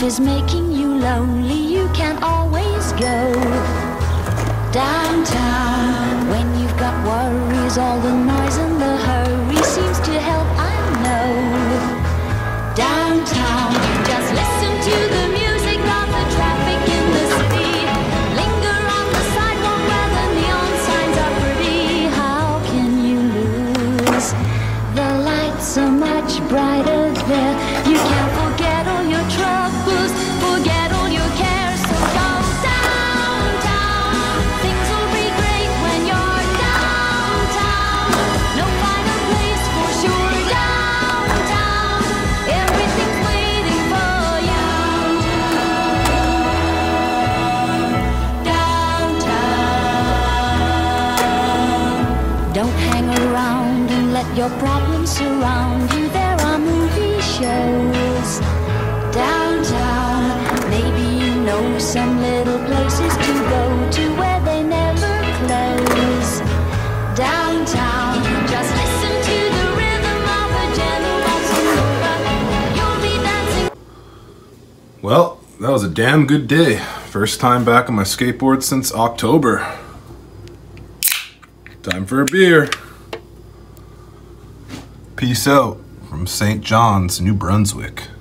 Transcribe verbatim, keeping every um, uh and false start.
is making you lonely, you can always go downtown. When you've got worries, all the noise and the hurry seems to help, I know. Downtown, just listen to the music of the traffic in the city. Linger on the sidewalk where the neon signs are pretty. How can you lose? The lights are much brighter there. You can't forget all your troubles, forget all your cares. So go downtown. Things will be great when you're downtown. No finer place for sure. Downtown, everything's waiting for you. Downtown. Don't hang around and let your problems surround you. There are movie shows downtown. Maybe you know some little places to go to where they never close. Downtown, just listen to the rhythm of a gentle bossa nova. You'll be dancing. Well, that was a damn good day. First time back on my skateboard since October. Time for a beer. Peace out from Saint John's, New Brunswick.